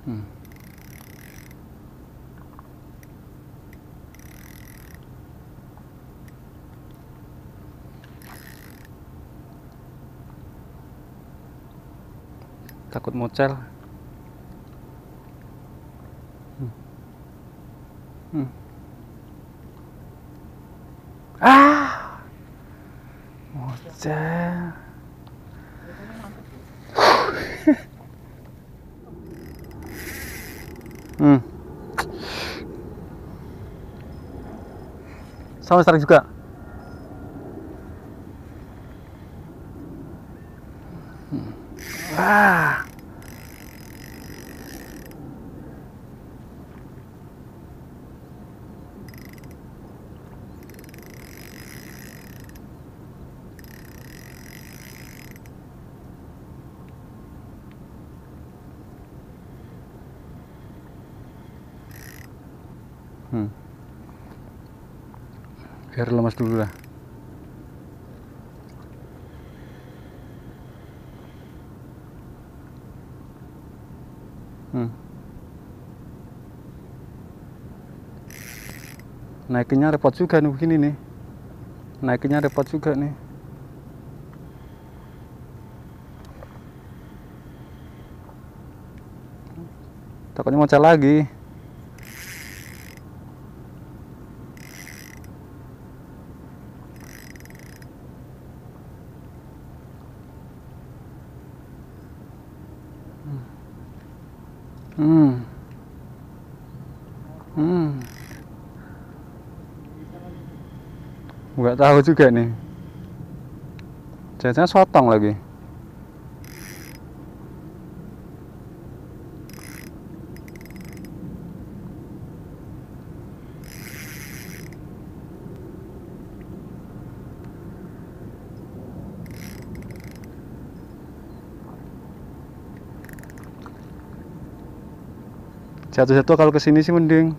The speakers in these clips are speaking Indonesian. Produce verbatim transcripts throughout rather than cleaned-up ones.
Hmm. Takut mocel. Hmm. Hmm. Ah, mocel. Hmm. Sama tarik juga. Hmm. Ah. Hmm. Biar lemas dulu lah. Hmm. Naikinnya repot juga nih begini nih. Naikinnya repot juga nih. Takutnya mocel lagi. Hmm. Hmm. Nggak tahu juga nih. Jangan-jangan sotong lagi. Jatuh-jatuh kalau kesini sih mending.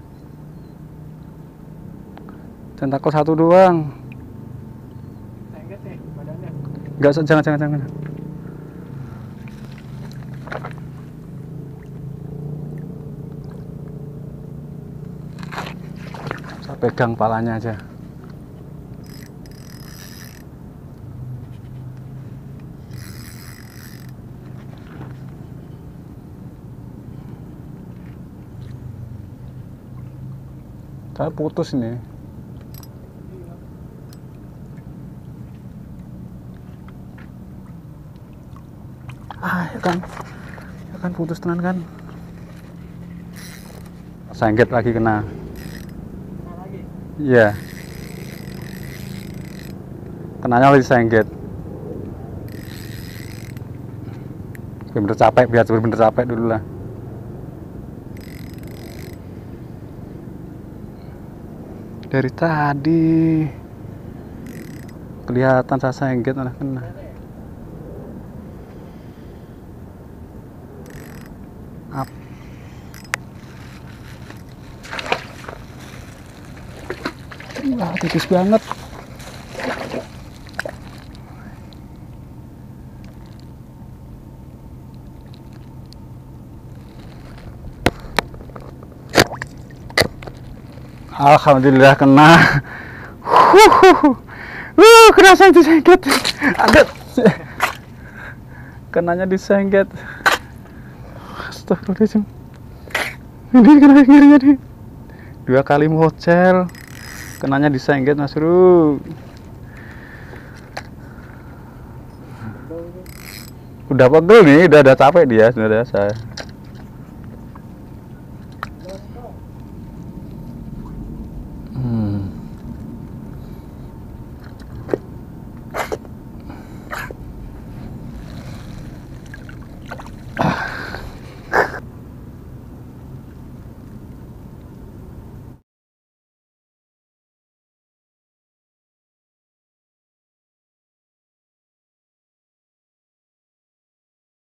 Tentakel satu doang. Sengget nih badannya. Enggak, jangan jangan jangan. Saya pegang palanya aja. Saya putus ini. Ah, ya kan, ya kan putus tenan kan. Sengget lagi kena. Kena lagi. Iya. Kenanya lagi sengget. Bener-bener capek, biar bener-bener capek dulu lah. Dari tadi kelihatan saya sengget malah kena. Up. Wah, tipis banget. Alhamdulillah kena. Huh, uh, kerasa disengket. Aduh. Kenanya disengket. Astagfirullahaladzim. Ini kena ngirinya nih. Dua kali mocel. Kenanya disengket Mas Bro. Udah pegel nih, udah ada capek dia, sudah saya.